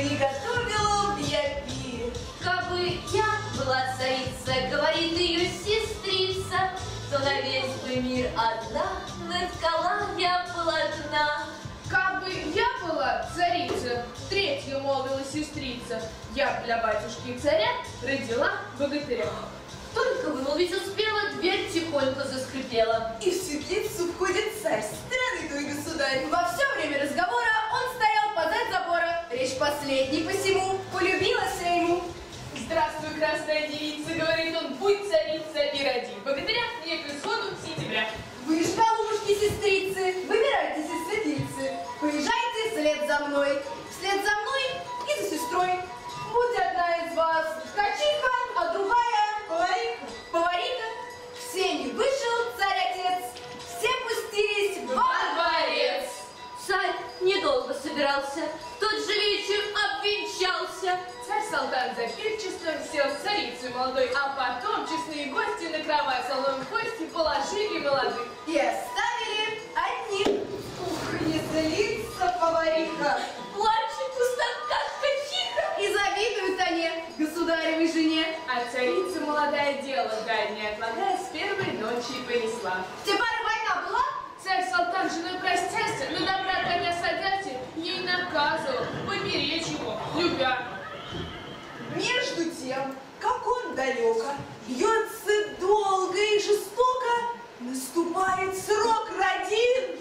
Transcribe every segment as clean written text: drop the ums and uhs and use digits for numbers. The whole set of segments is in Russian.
приготовила я пир. Кабы я была царица, говорит ее сестрица, то на весь бы мир одна наткала я полотна. Кабы я была царица, третью молвила сестрица, я б для батюшки и царя родила богатыря. Только вымолвить успела, дверь тихонько заскрипела. И в светлицу входит царь, странный твой государь. Во все время разговора он стоял позади забора. Речь последней посему полюбилась я ему. Здравствуй, красная девица, говорит он, будь царица и роди богатыря мне к исходу сентября. Вы ж, голубушки, сестрицы, выбирайтесь из светлицы. Поезжайте вслед за мной и за сестрой. Будь одна из вас ткачиха, а другая повариха. В сени вышел царь-отец, все пустились во дворец. Царь недолго собирался, в тот же вечер обвенчался. Царь-салтан за пирчеством сел с царицей молодой, а потом честные гости на кровать соломенной кости положили молодых. И оставили одних. Ух, не злится повариха. Плачет пустота ткачиха. И завидуют они государевой жене. А царица молодая дело дальнее отлагая, с первой ночи понесла. В те поры война была? Царь-салтан с женой простяся, на добра коня садяся, ей наказывал поберечь его, любя. Между тем, как он далеко, бьется долго и жестоко, наступает срок родин.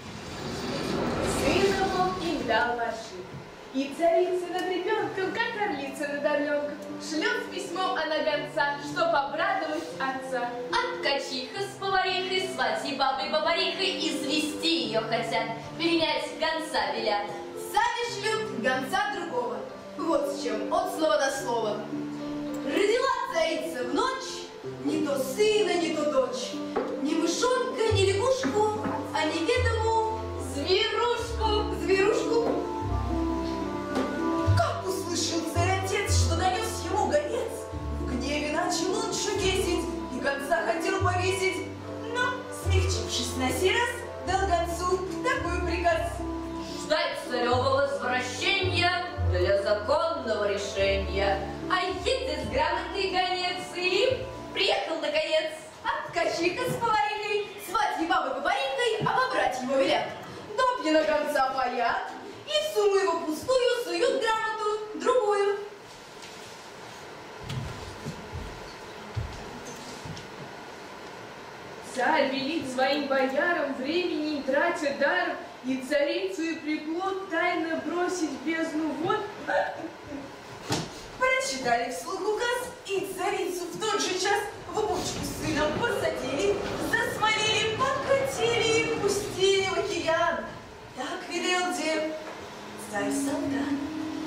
Сына он им дал воши, и царица над ребенком, как орлица над орленком, шлет с письмом она гонца, чтоб обрадовать отца. А ткачиха с поварихой, сватьей бабой поварихой извести ее хотят, перенять гонца велят. Сами шлют гонца другого. Вот с чем, от слова до слова. Родила царица в ночь не то сына, не то дочь, ни мышонка, ни лягушку, а неведомую зверушку. Как услышал царь-отец, что донес ему гонец, в гневе начал он шутесить и гонца хотел повесить, но, смягчившись на сей раз, дал гонцу такой приказ: Ждать царева возвращения для законного решения. А едет с грамотный гонец и приехал наконец. А ткачиха с поварихой, сватьей бабой поварихой, обобрать его велят. Допья на гонца паят, и в сумму его пустую суют грамоту другую. Царь велит своим боярам времени не тратя даром, и царицу и приплод тайно бросить в бездну вод. Прочитали вслух указ, и царицу в тот же час в бочку с сыном посадили, засмолили, покатили и пустили в океан. Так велел дед царь-салтан.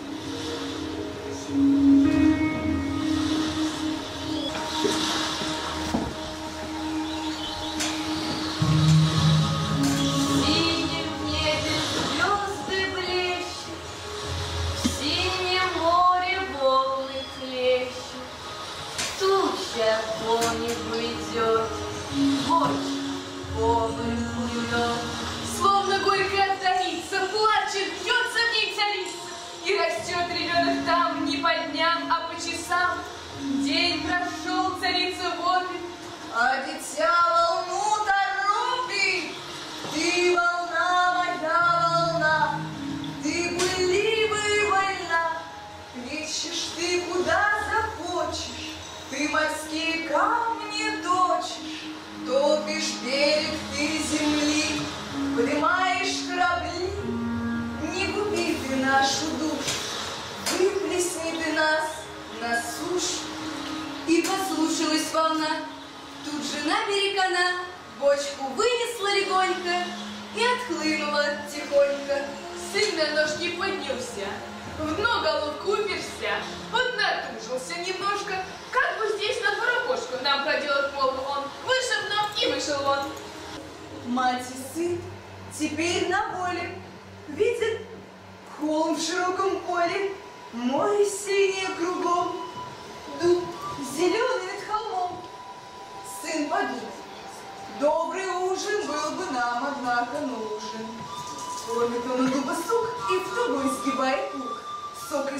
По-нибудь идет, полный плывет. Словно горькая царица, плачет, бьется в ней царица, и растет ребенок там не по дням, а по часам. День прошел, царица вопит, А дитя волну торопит. Ты волна, моя волна, ты пылливая вольна, кличешь ты куда захочешь. Ты морские камни точишь, топишь берег ты земли, поднимаешь корабли. Не губи ты нашу душу, выплесни ты нас на сушу. И послушалась волна, тут же на берег она бочку вынесла легонько и отхлынула тихонько. сын на ножки поднялся, в дно головку уперся, поднатужился немножко, как бы здесь на парокошку нам проделать мог бы он, вышел в дно и вышел вон. Мать и сын теперь на воле, видят холм в широком поле, море синее кругом, дуб зеленый над холмом. Сын подумал, добрый ужин был бы нам, однако, нужен. Ломит он у дуба сук и в тугой сгибает лук. Сок из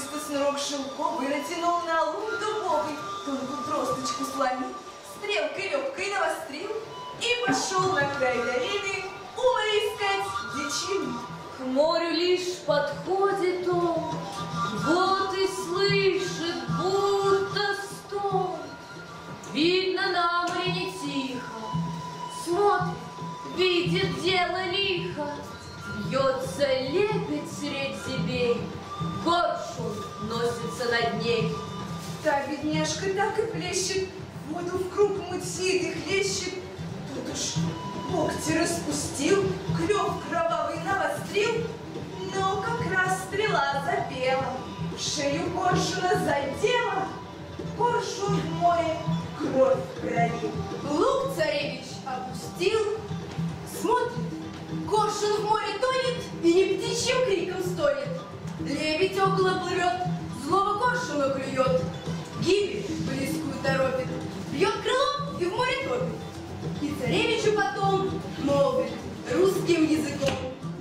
Платок шелковый натянул на лун дубовый, тонкую тросточку сломил, стрелкой легкой навострил и пошел на край долины у моря искать дичину. К морю лишь подходит он, вот и слышит, будто стон. Видно, на море не тихо, смотрит, видит дело лихо. Бьется лебедь средь зебей, коршун носится над ней. Та бедняжка так и плещет, воду в круг мутит и хлещет. Тут уж локти распустил, клев кровавый навострил, но как раз стрела запела, шею коршуна задела, коршун в море кровь пролил. Лук царевич опустил, смотрит, коршун в море тонет и не птичьим криком стонет. Лебедь около плывет, злого коршуна клюет, гибель близкую торопит, бьет крылом и в море топит. И царевичу потом молвит русским языком: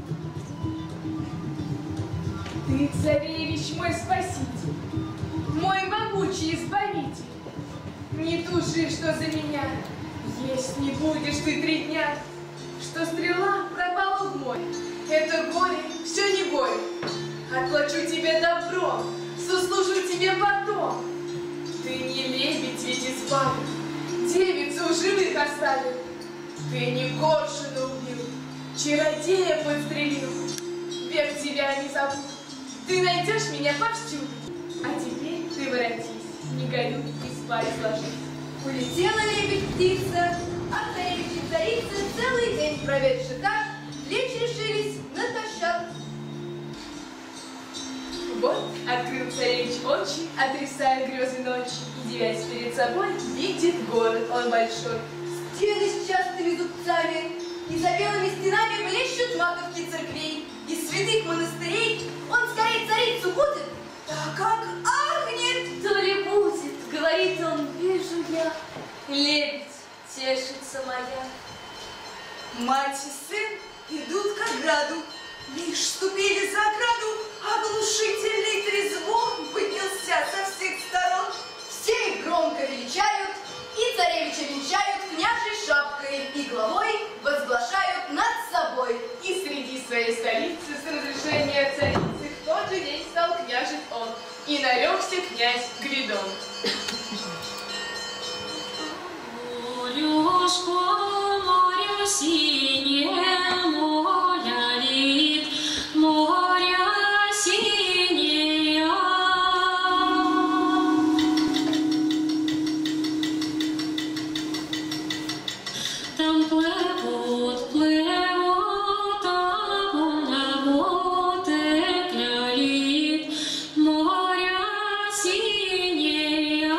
Ты, царевич, мой спаситель, мой могучий избавитель. Не тужи, что за меня, есть не будешь ты 3 дня, что стрела пропала в море. Это горе, все не горе. Отплачу тебе добром, сослужу тебе потом. Ты не лебедь ведь избавил, девицу живых оставил. Ты не коршуна убил, чародея подстрелил. Век тебя не забуду, ты найдешь меня повсюду. А теперь ты воротись, не горю и спать ложись. Улетела лебедь-птица, а царевич и царица целый день проведши так, лечь решились натощак. Вот открыл царевич очи, отрисая грезы ночи, и, девясь перед собой, видит город он большой. Стены с частыми зубцами, и за белыми стенами блещут маковки церквей, из святых монастырей он скорее царицу будет, так как ахнет. То ли будет, говорит он, вижу я, лебедь тешится моя. Мать и сын идут к ограду, лишь ступили за ограду, оглушительный трезвон поднялся со всех сторон. Все их громко величают, и царевича венчают княжей шапкой, и главой возглашают над собой. И среди своей столицы с разрешения царицы в тот же день стал княжить он, и нарекся князь Гвидон. Море синее, море лит, море синее. Там плывут, плывут, а волна клялит, море синее.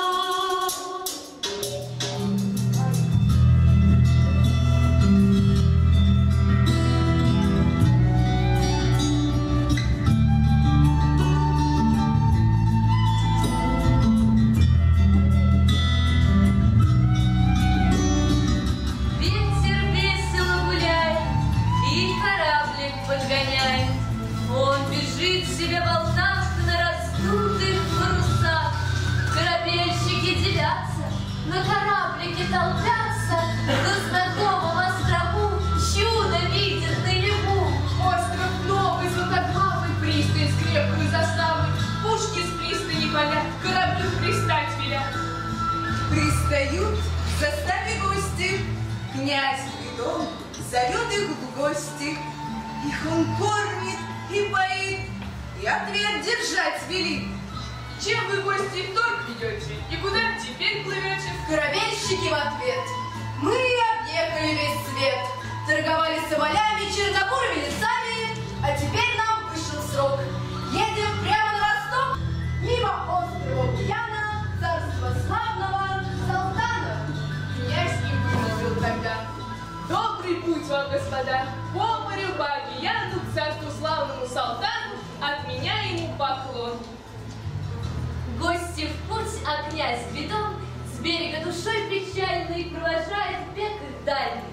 Ветер весело гуляет и кораблик подгоняет. Он бежит себе болтав на раздутых парусах. Корабельщики делятся, на кораблике толпятся, на знакомом острову чудо видят наяву. Остров новый, златоглавый, пристань с крепкой заставой, пушки с пристани палят, корабли в пристать велят. Пристают к заставе гости, князь Гвидон зовет их в гости. Их он кормит и поит, и ответ держать велит. Чем вы, гости, в торг ведете, и куда теперь плывете? Корабельщики в ответ: мы объехали весь свет, торговали соболями, чернокурыми лесами, а теперь нам вышел срок. Едем прямо на восток, мимо острова Буяна, царства славного Салтана. Князь им вымолвил тогда: добрый путь вам, господа, по морю, по океану, к царству славному Салтану, от меня ему поклон. Гости в путь, а князь Гвидон с берега душой печальной провожает бег их дальний.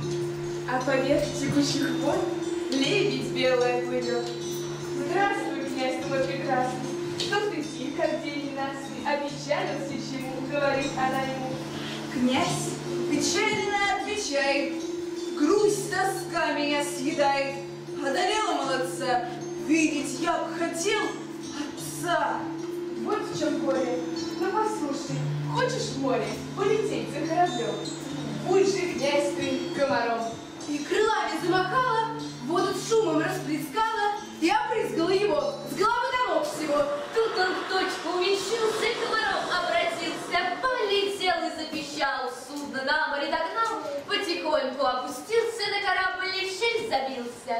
А поверх текущих вод лебедь белая плывет. Здравствуйте, князь мой прекрасный, что ты тих, как день ненастный, опечалился чему, говорит она ему. Князь печально отвечает, грусть, тоска меня съедает. Одолела молодца, видеть я б хотел отца. Вот в чем горе. Ну послушай, хочешь в море полететь за кораблем? Будь же, князь, ты комаром. И крылами замахала, воду с шумом расплескала и опрыскала его с головы до ног всего. Тут он в точку умещился, комаром обратился, полетел и запищал, судно на море догнал, потихоньку опустился на корабль и в щель забился.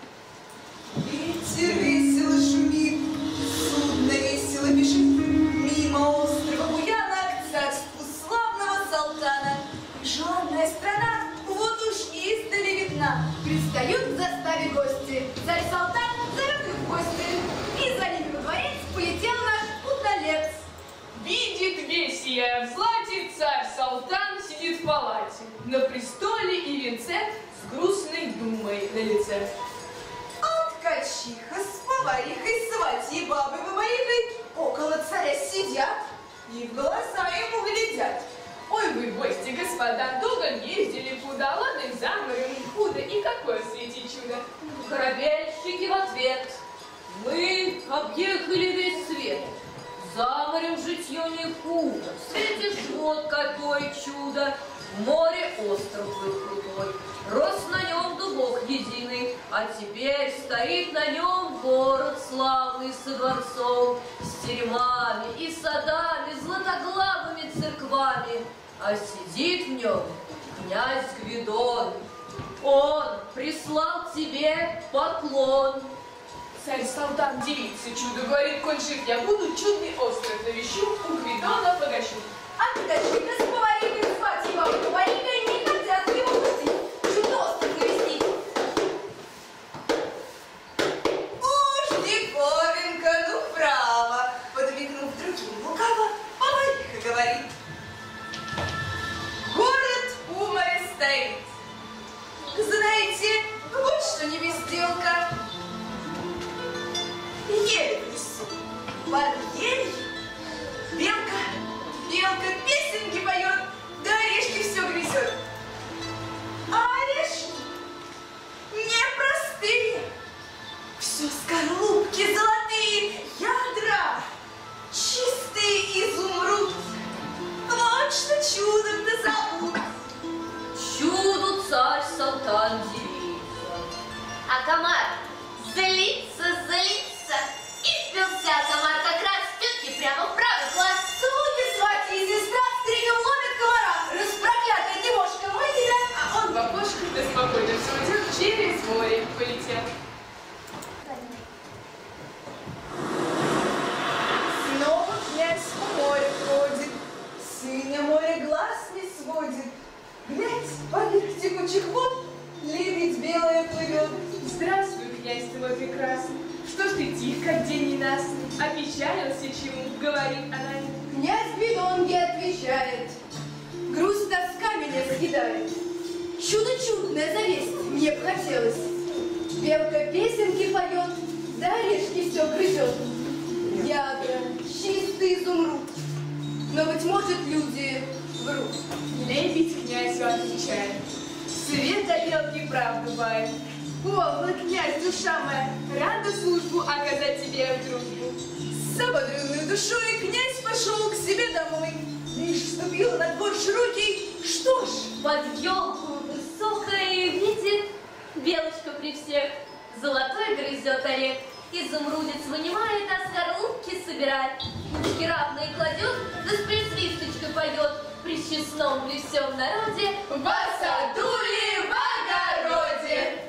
Ветер весело шумит, судно весело бежит мимо острова Буяна к царству славного Салтана. И желанная страна вот уж издали видна. Пристают к заставе гости, царь Салтан зовет их в гости. И за ними во дворец полетел наш удалец. Видит весь я в злате, царь Салтан сидит в палате, на престоле и венце с грустной думой на лице. Ткачиха с поварихой, сватьей, бабой, бабаихой около царя сидят и в глаза ему глядят. Ой, вы гости, господа, долго ездили куда, ладно, за морем худо, и какое в свете чудо. Корабельщики в ответ: мы объехали весь свет, за морем житье не худо, светишь вот какое чудо. В море остров был крутой, рос на нем дубок единый, а теперь стоит на нем город славный со дворцом, с теремами и садами, златоглавыми церквами, а сидит в нем князь Гвидон. Он прислал тебе поклон. Царь Салтан дивится чудо, говорит, коль жив я буду, чудный остров навещу, у Гвидона погощу. А ткачиха с поварихой, сватьей, бабой, бабаихой не хотят его пустить, чудо остров навестить. Уж диковинка, ну право, подмигнув другим лукаво, повариха говорит. Город у моря стоит. Знаете, вот что не безделка. Ель в лесу, под ель, белка песенки поет, да орешки все грызет. А орешки непростые, все скорлупки золотые, ядра чистый изумруд. Вот что чудом-то зовут. Чуду царь Салтан дивится, а комар злится, и впился комар как раз в тетке прямо в правый глаз. Слуги, сватьи и сестра стригом ловят комара. Распроклятая Тимошка, мой тебя. А он в окошко да спокойно все уйдет, через море полетел. Снова князь по морю ходит, сыня море глаз не сводит. Глядь, поверх текучих вод лебедь белая плывет. Здравствуй, князь ты мой прекрасный, что ж ты тих, как день ненастный, опечалился чему, говорит она ему. Князь Гвидон ей отвечает, грусть, тоска меня съедает. Чудо чудное завесть мне б хотелось. Белка песенки поет, да орешки все грызет. Ядра, чистый изумруд, но, быть может, люди врут. Лебедь князю отвечает, свет овел неправду бает. Полно, князь, душа моя, рада службу оказать тебе в дружбу. С ободренной душой князь пошел к себе домой. Лишь вступил на двор широкий, что ж, Под елку высокой видит белочка при всех, золотой грызет орех, изумрудец вынимает, а скорлупки собирает, кучки равные кладет, да с присвисточкой поет, при честном при всем народе в саду ли в огороде.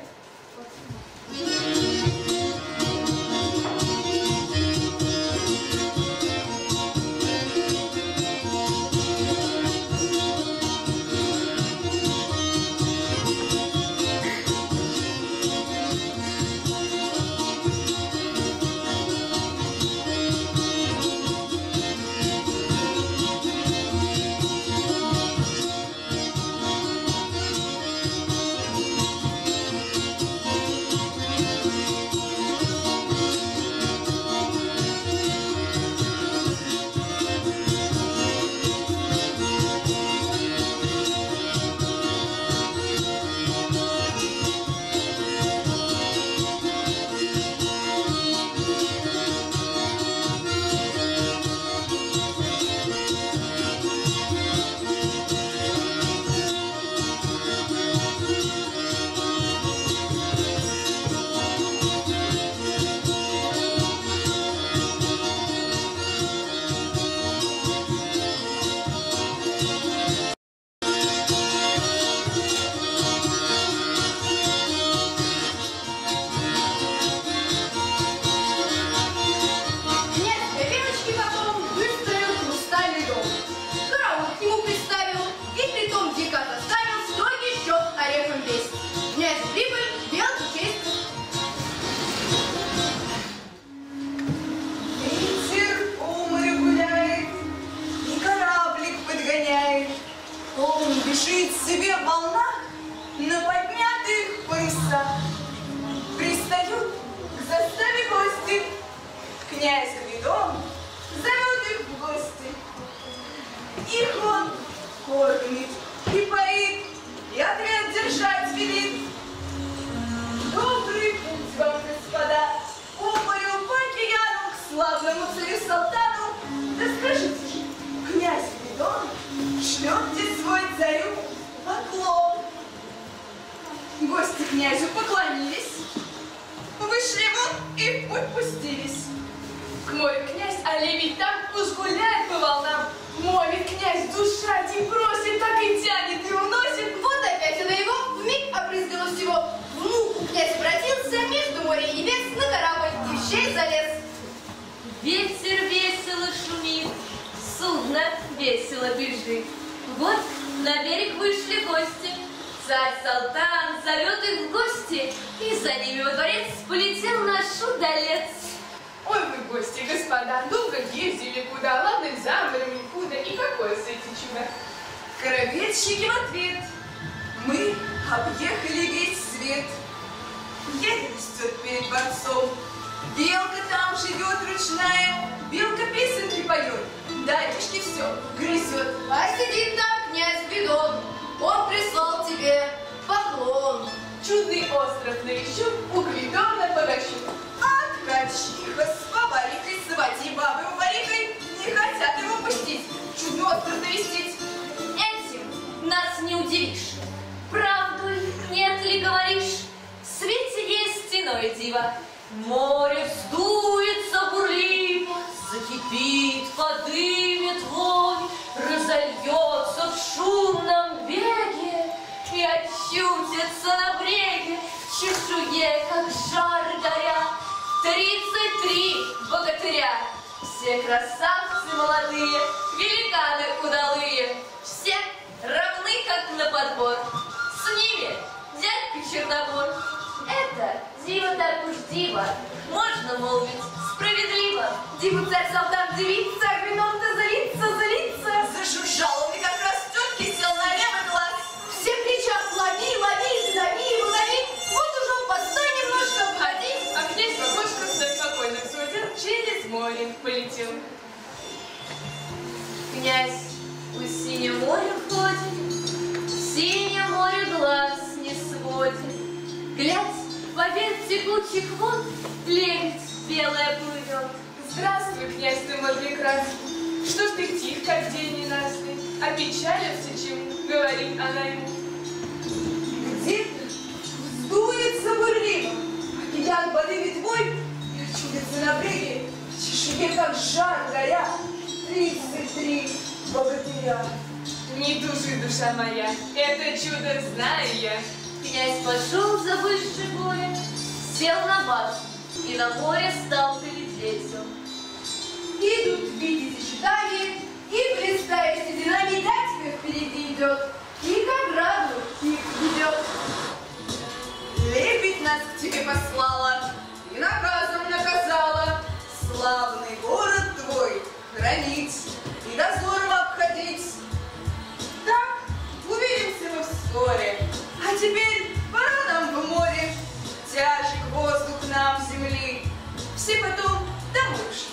Али ведь там уж гуляет по волнам. Молит князь, душа не просит, так и тянет и уносит. Вот опять она его вмиг опрыскала всего. В муку князь обратился между море и небес на корабль и в щель залез. Ветер весело шумит, судно весело бежит. Вот на берег вышли гости. Царь-Салтан зовет их в гости, и за ними во дворец полетел наш удалец. Ой, вы гости, господа, долго ездили куда, ладно, за морем куда, и какое с этим чудо? Корабельщики в ответ. Мы объехали весь свет. Ель растет перед дворцом. Белка там живет ручная, белка песенки поет, дальнишки все грызет. А сидит там князь Гвидон, он прислал тебе поклон. Чудный остров наищу, у Гвидона погощу. А ткачиха с поварихой, свати бабой поварихой не хотят его пустить, чудный остров навестить. Этим нас не удивишь. Правду ли, нет ли говоришь? В свете есть иное диво. Море вздуется бурливо, закипит, подымет вонь, разольется в шумном беге и очутится на бреге в чешуе, как жар горя. 33 богатыря, все красавцы молодые, великаны удалые, все равны, как на подбор. С ними дядька Чернобор. Это диво так уж диво, можно молвить справедливо. Диву царь-Салтан дивится, а Гвидон-то злится. Зажужжал он и как раз тетки сел на левый глаз. Все кричат: лови, лови, зови его, лови. Вот уж он постой немножко, погоди. А князь в окошко на спокойном суде через море полетел. Князь у синего моря ходит, синее море глаз не сводит. Глядь, поверх текучих вод лебедь белая плывет. Здравствуй, князь ты мой прекрасный. Что ж ты тих, как день ненастный? Опечалился чему? Говорит она ему. Где-то вздуется бурливо, океан подымет вой и очудится на бреге, в чешуе, как жар горя, 33 богатыря. Не тужи, душа моя, это чудо знаю я. Князь пошел, забывший горе, сел на башню и на море стал глядеть он. Идут, видите, читание, и блистая сединами дядька впереди идет, и как граду их ведет. Лебедь нас к тебе послала и наказом наказала славный город твой хранить и дозором обходить. Так, увидимся мы вскоре, а теперь пора нам в море, тяжек воздух нам земли, все потом домой ушли.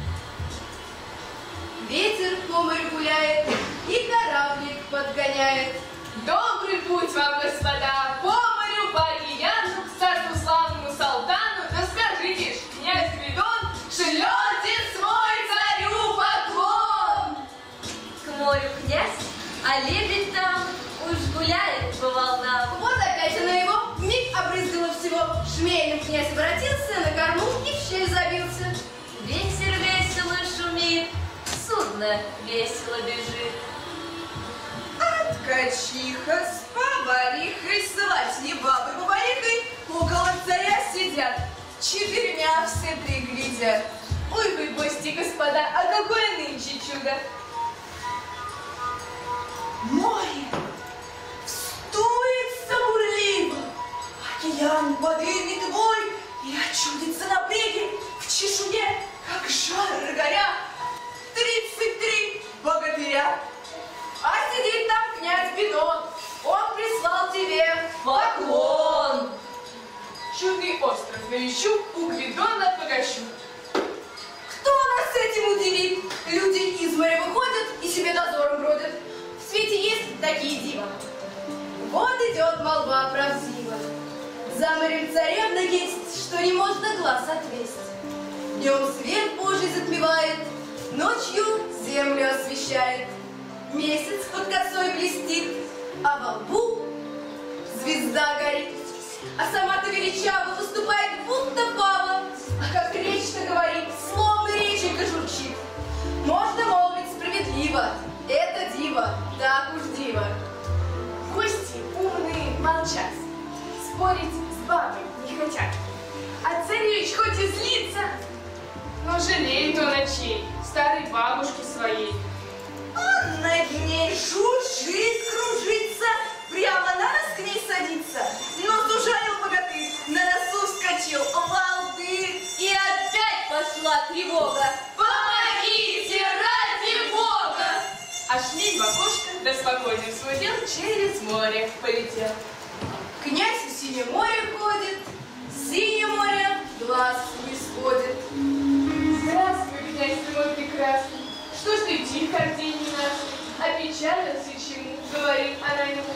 Ветер по морю гуляет и кораблик подгоняет. Добрый путь вам, господа, по морю, по океану, к царству славному Салтану. Да скажите ж, князь Гвидон, шлете свой царю поклон. К морю князь, а лебедь там уж гуляет по волнам. Вот опять она его вмиг обрызгала всего. Шмелем князь обратился, на корму и в щель забился. Ветер весело шумит, судно весело бежит. А ткачиха с поварихой, сватьи бабы поварихой около царя сидят, 4 все 3 глядят. Ой, вы гости, господа, а какое нынче чудо! Море вздуется бурливо, океан подымет вой и очудится на бреге в чешуе, как жар горя, 33 богатыря. А сидит там князь Гвидон, он прислал тебе Поклон! Чудный остров навещу, у Гвидона погощу. Кто нас этим удивит? Люди из моря выходят и себе дозором бродят. В свете есть такие дива. Вот идет молва правдива. За морем царевна есть, что не можно глаз отвесть. Днем свет Божий затмевает, ночью землю освещает. Месяц под косой блестит, а во лбу звезда горит. А сама-то величаво выступает, будто пава, а как речь-то говорит, словно реченька журчит. Но жалеет он ночей, старой бабушки своей. Он над ней жужжит, кружится, прямо на нос к ней садится. Нос ужалил богатырь, на носу вскочил волдырь. И опять пошла тревога. Помогите, ради Бога! А шмель в окошко, да спокойно свой дел через море полетел. Князь в синее море ходит, синее море глаз не сводит. Здравствуй, князь ты мой прекрасный. Что ж ты тихо в день ненастный? Опечалился чему, говорит она ему.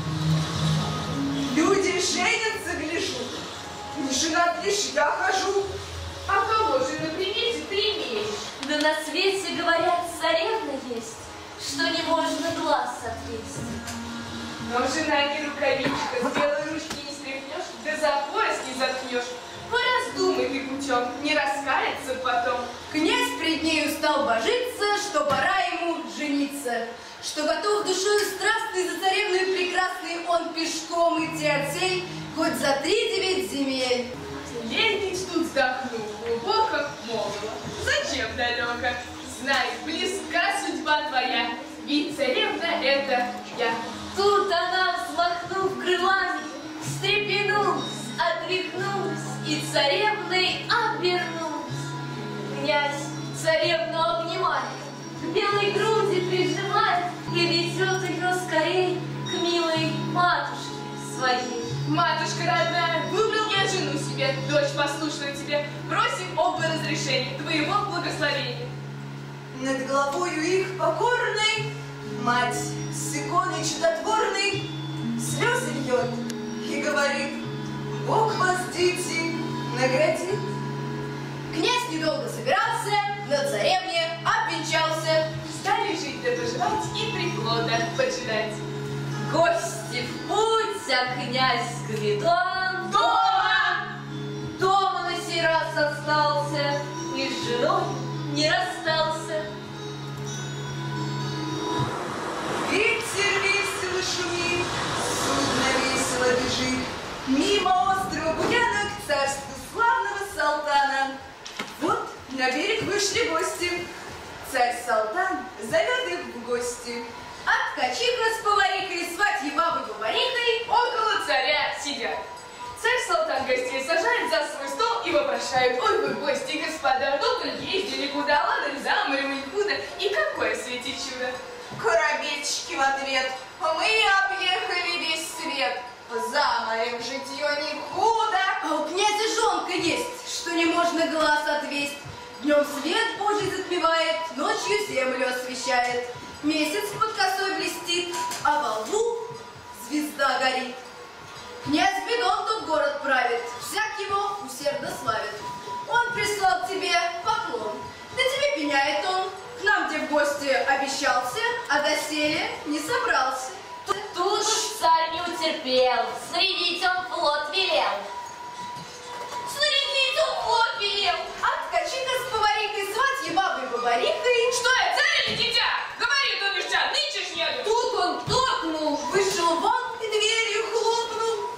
Люди женятся, гляжу, не женат лишь я хожу. А кого же на примете ты имеешь? Да на свете, говорят, царевна есть, что не можно глаз отвести. Но жена не рукавичка, с белой ручки не стряхнешь, да за пояс не заткнешь. Пораздумай ты путем, не раскаяться потом. Князь пред нею стал божиться, что пора ему жениться, что готов душою страстной за царевной прекрасной он пешком идти отсель, хоть за 3-9 земель. Лентич тут вздохнул, глубоко молвила. Зачем далеко? Знай, близка судьба твоя, ведь царевна это я. Тут она, взмахнув крылами, встрепенулась, отряхнулась и царевной обернулась. Князь царевну обнимает, к белой груди прижимает и ведет ее скорей к милой матушке своей. Матушка родная, выбрал я жену себе, дочь послушную тебе. Просим оба разрешения, твоего благословения. Над головою их покорной мать с иконой чудотворной слезы льет и говорит: Бог вас, дети, наградит. Князь недолго собирался, на царевне обвенчался. Стали жить да поживать и приплода поджидать. Гости в путь, а князь Гвидон Дома! дома на сей раз остался и с женой не расстался. Ветер весело шумит, судно весело бежит, мимо острова Буяна к царству славного Салтана. Вот на берег вышли гости. Царь Салтан зовет их в гости. А ткачиха с поварихой, сватьей бабой поварихой Около царя сидят. Царь Салтан гостей сажает за свой стол и вопрошает: ой, вы гости, господа, долго ли ездили, куда, ладно ли за морем и худо, и какое светит чудо. корабельщики в ответ: мы объехали весь свет, за морем житье не худо. А у князя жонка есть, что не можно глаз отвесть. Днем свет Божий затмевает, ночью землю освещает. Месяц под косой блестит, а во лбу звезда горит. Князь Гвидон тот город правит, всяк его усердно славит. Он прислал тебе поклон, да тебе пеняет он. К нам, где в гости обещался, а доселе не собрался. Тут уж царь не утерпел, снарядить он флот велел. Снарядить он флот велел. А ткачиха с поварихой, сватьей бабой поварихой. Что я, царь или дитя? Говорит он еще, нынче ж еду. Тут он токнул, вышел вон и дверью хлопнул.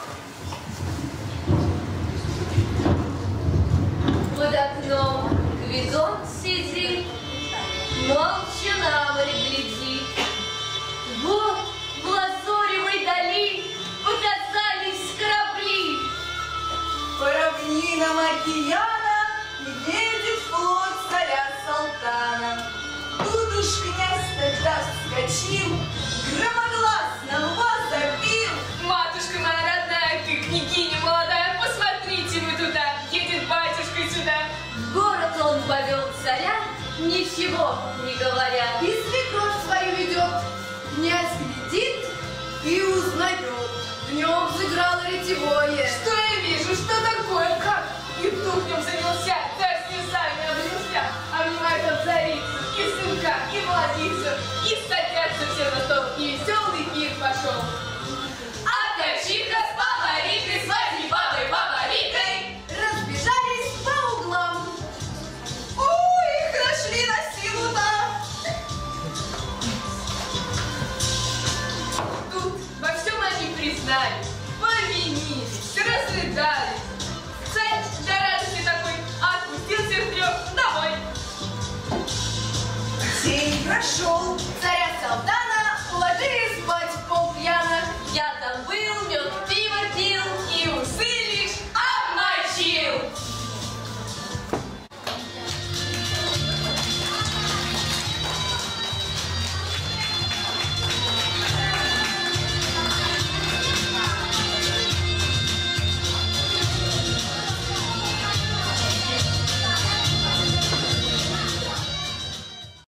Под окном Гвидон сидит, молча на море глядит. Вот в лазоревой дали показались корабли. По равнинам океана едет флот царя Салтана. Тут уж князь тогда вскочил, громогласно возопил: Матушка моя родная, ты, княгиня молодая, посмотрите вы туда, едет батюшка сюда. В город он повел царя, ничего не говоря. и свекровь свою ведет. Князь глядит и узнает. В нем взыграло ретевое. Что я вижу, что такое, как? И дух в нем занялся, царь с низами облился, обнимает он царицу, и сынка, и младицу, и садятся все на стол, и веселый пир пошел. А ткачиха с поварихой, сватьей бабой поварихой, Разбежались по углам. Ой, их нашли на силу-то. тут во всем они признались, повинились, разрыдались. Царь прошел, царь